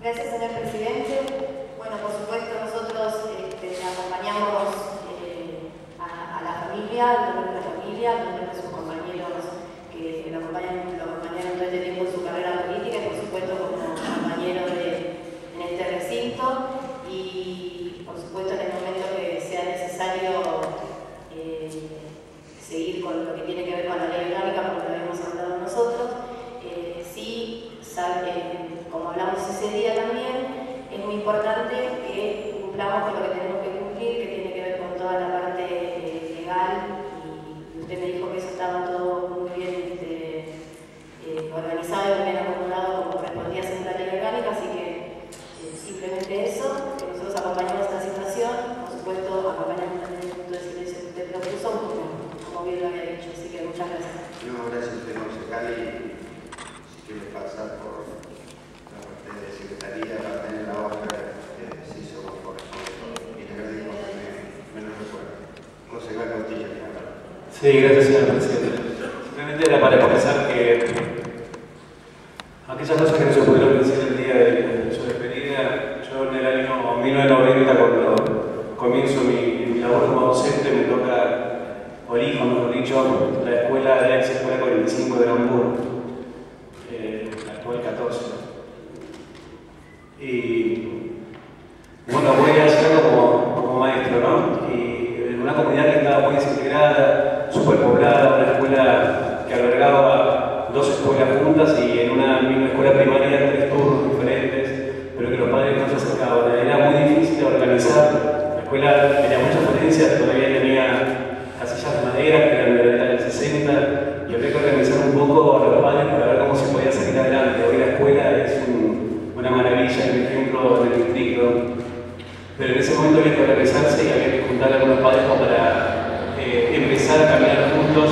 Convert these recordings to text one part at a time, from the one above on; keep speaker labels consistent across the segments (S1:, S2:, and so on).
S1: Gracias, señor presidente. Bueno, por supuesto, nosotros acompañamos a la familia, al nombre de la familia, al nombre de sus compañeros que lo acompañaron todo este tiempo en su carrera política y, por supuesto, como compañeros en este recinto. Y, por supuesto, en el momento que sea necesario seguir con lo que tiene que ver con la ley orgánica, porque lo hemos hablado nosotros, como hablamos ese día también, es muy importante que cumplamos con lo que tenemos que cumplir, que tiene que ver con toda la parte legal, y usted me dijo que eso estaba todo muy bien organizado y muy bien acomodado como correspondía a ser la ley orgánica, así que simplemente eso, que nosotros acompañamos esta situación, por supuesto acompañamos también el punto de silencio que usted propuso, como bien lo había dicho, así que muchas gracias.
S2: No, gracias, señor concejal, y si quiere pasar por la parte de secretaría para tener la hoja, se hizo por y le agradezco me lo recuerdo. Concejal Costilla, que habla.
S3: Sí, gracias, señor presidente. Simplemente era para expresar que aquellas cosas que no se pudieron decir el día de su despedida, yo en el año 1990, cuando comienzo mi labor como docente, me toca, o elijo, mejor dicho, la escuela de la ex escuela 45 de Hamburgo, la actual 14. Y bueno, voy a hacerlo como maestro, ¿no? Y en una comunidad que estaba muy desintegrada, superpoblada, una escuela que albergaba dos escuelas juntas y en una misma escuela primaria 3 turnos diferentes, pero que los padres no se acercaban. Era muy difícil de organizar. La escuela tenía muchas falencias, todavía tenía casillas de madera que eran de la década del 60, y había que organizar un poco a los padres para ver cómo se podía salir adelante. Hoy la escuela es una maravilla, un ejemplo del distrito, pero en ese momento había que organizarse y había que juntar a algunos padres para empezar a caminar juntos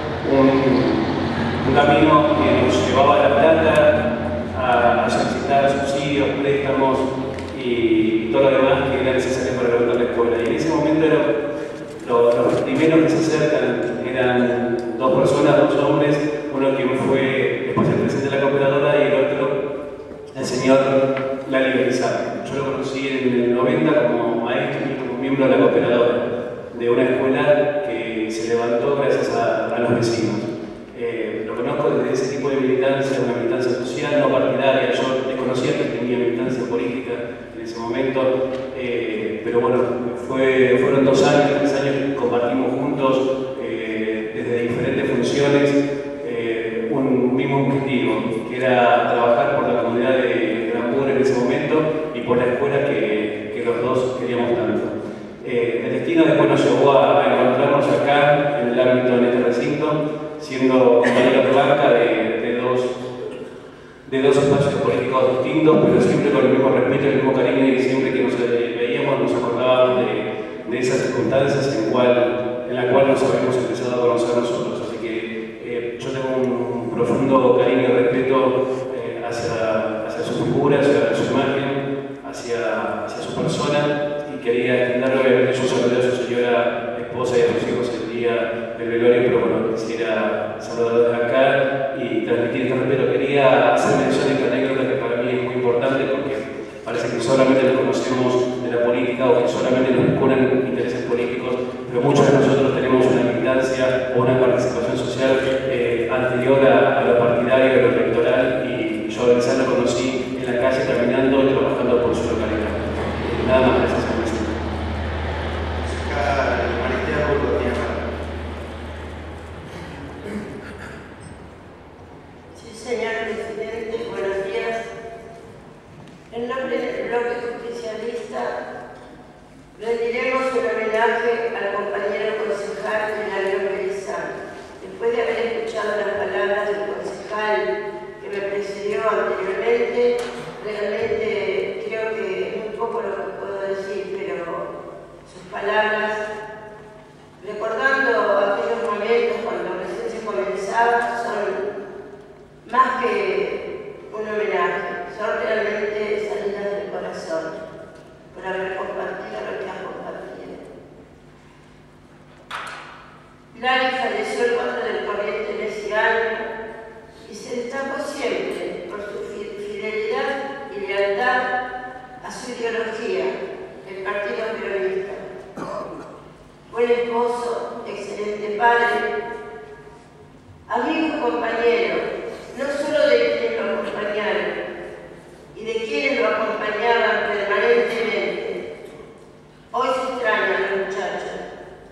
S3: un camino que nos llevaba a La Plata, a solicitar subsidios, préstamos y todo lo demás que era necesario para levantar la escuela. Y en ese momento los primeros que se acercan eran 2 personas, 2 hombres, uno que fue después el presidente de la cooperadora y el otro, el señor Lali Berizar. Yo lo conocí en el 90 como maestro y como miembro de la cooperadora de una escuela que se levantó gracias a los vecinos. Lo conozco desde ese tipo de militancia, una militancia social, no partidaria. Yo desconocía que tenía militancia política en ese momento, pero bueno, fueron 2 años, 3 años que compartimos juntos desde diferentes funciones un mismo objetivo, que era trabajar por la comunidad de Hamburgo en ese momento y por la escuela que los dos queríamos tanto. El destino después nos llevó a encontrarnos acá en el ámbito de este recinto, siendo compañeros de banca de dos espacios políticos distintos, pero siempre con el mismo respeto y el mismo cariño, y siempre que nos veíamos nos acordábamos de esas circunstancias en la cual nos habíamos empezado a conocer nosotros. Así que yo tengo un profundo cariño y respeto hacia su figura, hacia su imagen, hacia su persona, y quería extenderle obviamente su saludo a su señora esposa y a sus hijos el día del velorio, pero bueno, quisiera saludar desde acá y transmitir este respeto. Quería hacer mención de esta anécdota que para mí es muy importante, porque parece que solamente nos conocemos de la política o que solamente nos vinculan intereses políticos, pero muchos de nosotros tenemos una militancia o una participación social anterior a lo partidario y a lo electoral, y yo a Berizar lo conocí en la calle caminando y trabajando por su localidad. Nada más, gracias a usted.
S4: Sí, señor presidente, buenos días. En nombre del bloque justicialista rendiremos un homenaje al compañero concejal Hilario Berizar. Después de haber escuchado las palabras del concejal que me precedió anteriormente, realmente creo que es muy poco lo que puedo decir, pero sus palabras, recordando aquellos momentos cuando recién se comenzaba, son más que un homenaje, son realmente salidas del corazón por haber compartido lo que han compartido. Lali falleció el 4 del corriente de ese año y se destacó siempre por su fidelidad y lealtad a su ideología, el Partido Peronista. Buen esposo, excelente padre, amigo y compañero, no solo de quienes lo acompañaron y de quienes lo acompañaban permanentemente. Hoy se extrañan los muchachos,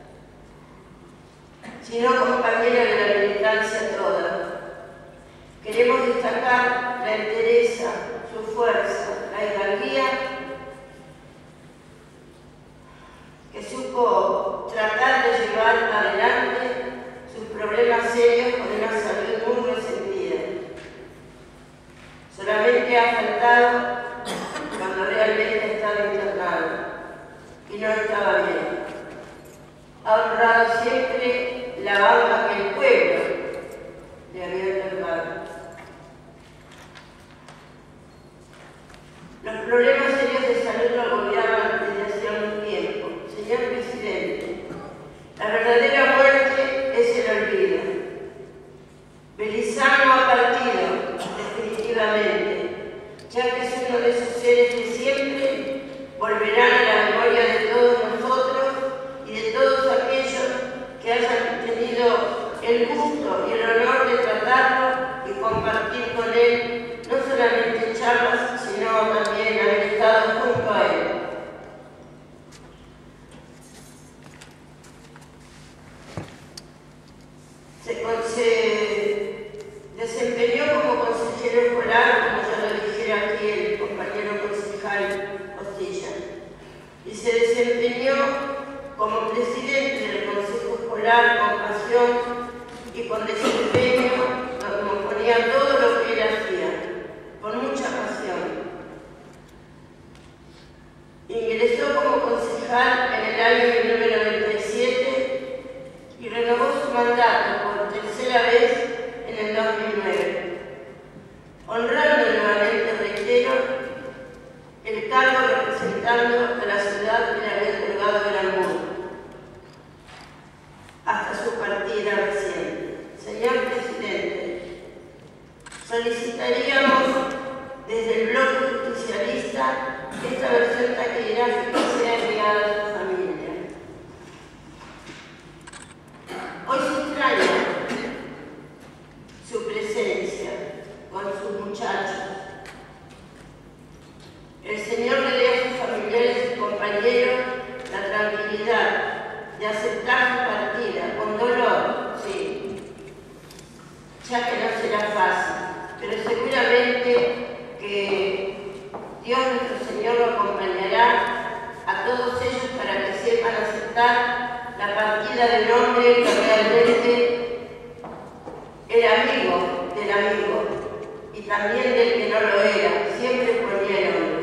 S4: sino compañero de la militancia toda. Queremos destacar la entereza, su fuerza, la hidalguía, que supo tratar de llevar adelante sus problemas serios con una salud muy resentida. Solamente ha faltado cuando realmente estaba internado y no estaba bien. Ha honrado siempre la banca que el pueblo le había otorgado. Los problemas serios de salud lo agobiaban desde hacía un tiempo. Señor Presidente, la verdadera muerte es el olvido. Belizano ha partido, definitivamente, ya que es uno de esos seres que siempre volverán a la memoria de todos nosotros y de todos aquellos que hayan tenido el gusto y el honor de tratarlo y compartir con él no solamente charlas, sino también haber estado junto a él. Se desempeñó como consejero escolar, como ya lo dijera aquí el compañero concejal Costilla, y se desempeñó como presidente del Consejo Escolar con pasión y con desempeño, como ponía todo lo que él hacía, con mucha pasión. Ingresó como concejal en el año 1997 y renovó su mandato por tercera vez en el 2009, honrando nuevamente, reitero, el cargo representando a la ciudad que le había otorgado gran mundo, hasta su partida reciente. Señor Presidente, solicitaríamos desde el bloque justicialista esta versión taquigráfica sea enviada a su familia. Hoy se extraña su presencia con sus muchachos. El Señor le dé a sus familiares y compañeros la tranquilidad de aceptar su partida, con dolor, sí, ya que no será fácil, pero seguramente que Dios nuestro Señor lo acompañará a todos ellos para que sepan aceptar la partida del hombre que realmente era amigo del amigo y también del que no lo era, siempre ponía el hombre.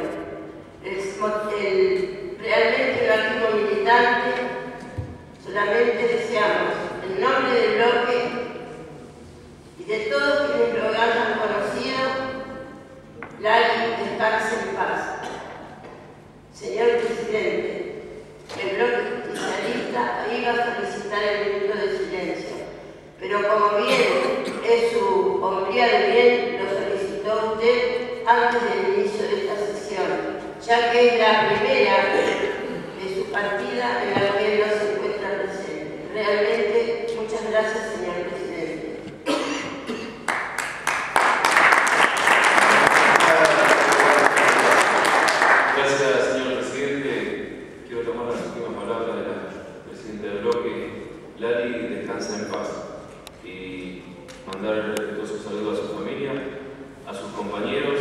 S4: Realmente el activo militante, solamente deseamos en nombre del bloque y de todos quienes lo hayan conocido, Lali descanse en paz. Señor Presidente, el bloque justicialista iba a solicitar el minuto de silencio, pero como bien es su hombría de bien, lo solicitó usted antes del inicio de esta sesión, ya que es la primera de su partida en la que él no se encuentra presente. Realmente, muchas gracias, señor Presidente.
S3: Gracias, señor Presidente. Quiero tomar las últimas palabras de la Presidenta del bloque. Lali descansa en paz y mandar todos sus saludos a su familia, a sus compañeros.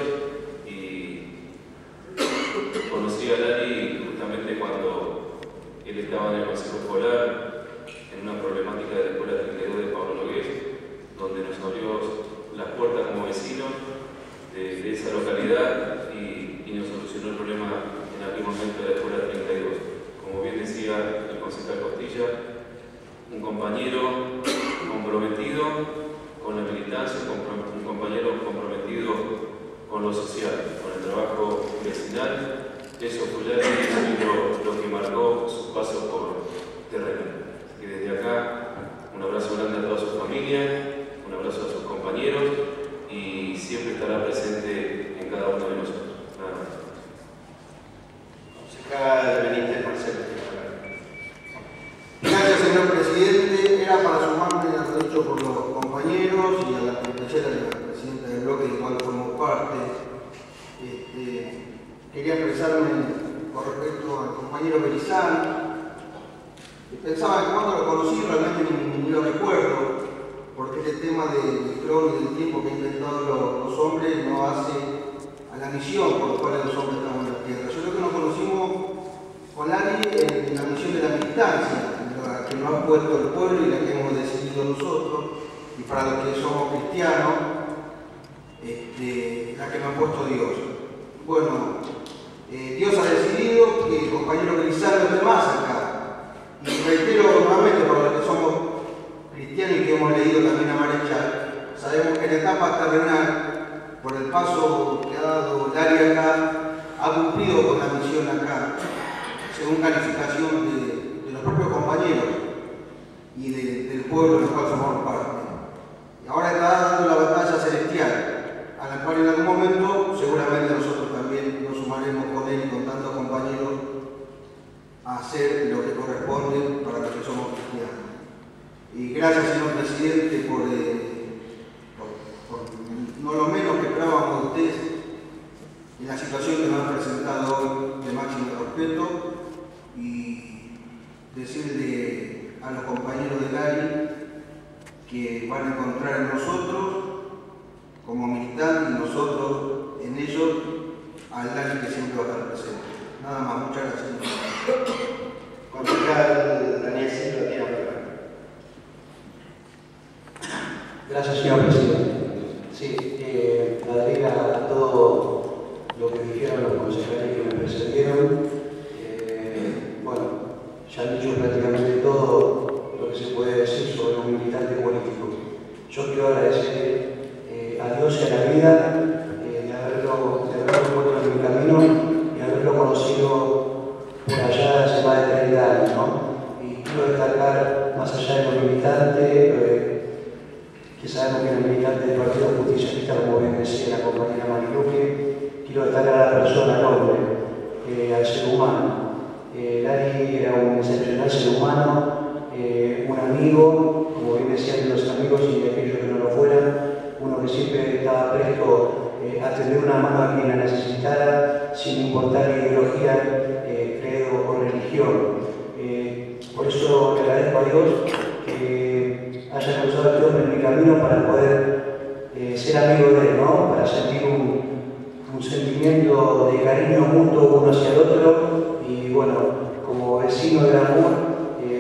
S3: Conocí a Lali justamente cuando él estaba en el Consejo Escolar, en una problemática de la Escuela 32 de Pablo Nogués, donde nos abrió las puertas como vecinos de esa localidad y nos solucionó el problema en aquel momento de la Escuela 32. Como bien decía el concejal Costilla, un compañero comprometido con la militancia, un compañero comprometido con lo social, con el trabajo vecinal. Eso fue lo que marcó su paso por terreno. Y desde acá, un abrazo grande a toda su familia, un abrazo a sus compañeros y siempre estará presente en cada uno de nosotros. Nada más.
S5: Quería expresarme con respecto al compañero Berizán. Pensaba que cuando lo conocí realmente ni lo recuerdo, porque este tema del trono y del tiempo que han inventado los hombres no hace a la misión por la cual los hombres estamos en la tierra. Yo creo que nos conocimos con Lali en la misión de la militancia, la que nos ha puesto el pueblo y la que hemos decidido nosotros, y para los que somos cristianos, la que nos ha puesto Dios. Bueno, Dios ha decidido que el compañero Berizán no esté más acá. Y reitero nuevamente, para los que somos cristianos y que hemos leído también a Marechal, sabemos que en la etapa terrenal, por el paso que ha dado Lali acá, ha cumplido con la misión acá, según calificación de los propios compañeros y del pueblo del cual somos parte. Y ahora está dando la batalla celestial, a la cual en algún momento seguramente nosotros también nos sumaremos con él y con tantos compañeros a hacer lo que corresponde para los que somos cristianos. Y gracias, señor presidente, por no lo menos que esperábamos de ustedes en la situación que nos han presentado hoy de máximo respeto, y decirle a los compañeros de Lali que van a encontrar en nosotros como militantes y nosotros en ellos al Lali que siempre va a estar presente. Nada más, muchas gracias.
S2: Concejal Daniel Silva tiene la palabra.
S6: Gracias, señor presidente. Sí, adherir a todo lo que dijeron los concejales que me precedieron. Bueno, ya han dicho prácticamente todo lo que se puede decir sobre un militante político. Yo quiero agradecer a Dios y a la vida de haberlo puesto en mi camino y haberlo conocido por allá hace más de 30 años, ¿no? Y quiero destacar, más allá de los militantes, que sabemos que es militante del Partido Justicialista, como bien decía la compañera Mariluque, quiero destacar a la persona, al hombre, al ser humano. Lali era un excepcional ser humano, un amigo, como bien decían los amigos y de aquellos que no lo fueran, uno que siempre estaba presto a tender una mano a quien la necesitara, sin importar ideología, credo o religión. Por eso le agradezco a Dios que haya cruzado este hombre en mi camino para poder ser amigo de él, ¿no? Para sentir un sentimiento de cariño mutuo uno hacia el otro, y bueno, como vecino del amor,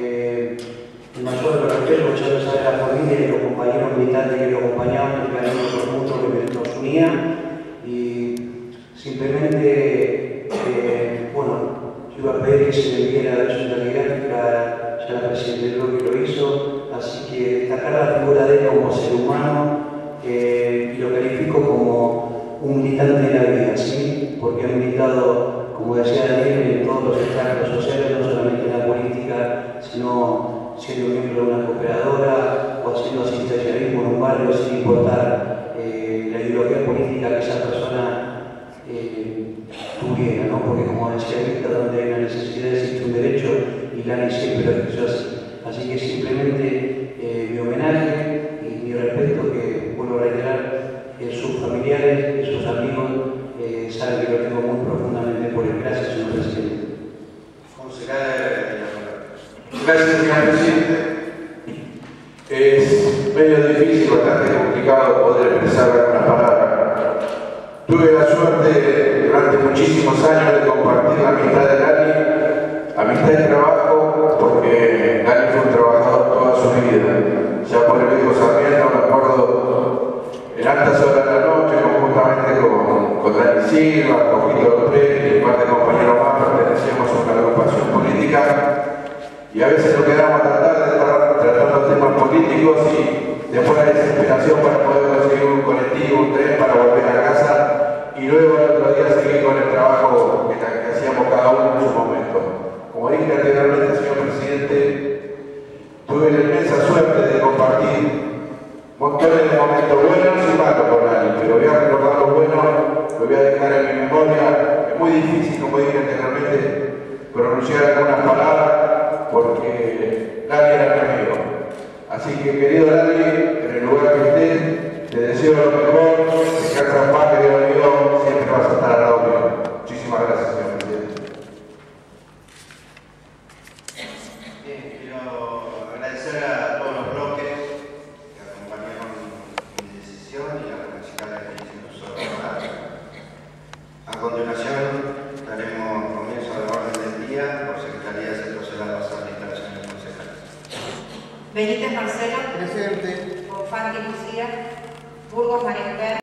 S6: el mayor respeto, ya lo sabe la familia y los compañeros militantes que lo acompañaban, el cariño mutuo que nos unía, y simplemente, bueno, yo iba a pedir que se le diera la versión taquigráfica, ya la presidenta del bloque lo hizo, así que destacar la figura de él como ser humano, y lo califico como un militante de la vida, ¿sí? Porque ha militado, como decía Daniel, en todos los estratos sociales, no solamente en la política, sino siendo miembro de una cooperadora o haciendo asistencialismo en un barrio, sin importar la ideología política que esa persona tuviera, ¿no? Porque como decía Víctor, donde hay una necesidad existe un derecho, y Lali siempre lo ejerció así. Así que simplemente mi homenaje y mi respeto, que vuelvo a reiterar, sus familiares y sus amigos saben que lo tengo muy profundamente por él. Gracias, señor presidente.
S7: Gracias, señor presidente. Es medio difícil, bastante complicado poder expresar algunas palabras. Tuve la suerte durante muchísimos años de compartir la amistad de Lali, amistad de trabajo, porque Lali fue un trabajador toda su vida. Ya por el viejo Sarmiento me acuerdo en altas horas de la noche, conjuntamente con Dani Silva, con Guido López y un par de compañeros más, pertenecíamos a una agrupación política, y a veces nos quedamos a tratar de estar tratando temas políticos y después la desesperación para poder conseguir un colectivo, un tren para volver a casa, y luego el otro día seguir con el trabajo que hacíamos cada uno en su momento. Como dije anteriormente, señor presidente, tuve la inmensa suerte de compartir montones de momentos buenos y malos con Lali, pero voy a recordar lo bueno, lo voy a dejar en mi memoria. Es muy difícil, como dije anteriormente, pronunciar algunas palabras porque Lali era mi amigo. Así que, querido Lali, en el lugar que estés, te deseo lo mejor, descansa en paz, querido amigo, siempre vas a estar al lado mío.
S2: quiero agradecer a todos los bloques que acompañaron mi decisión y a la concejala que hizo uso de la palabra. A continuación, daremos comienzo al orden del día. Por secretaría se procederá a pasar la instalación del concejal.
S8: Benítez Marcelo.
S5: Presente.
S8: Bonfanti Lucía. Burgos María Esther.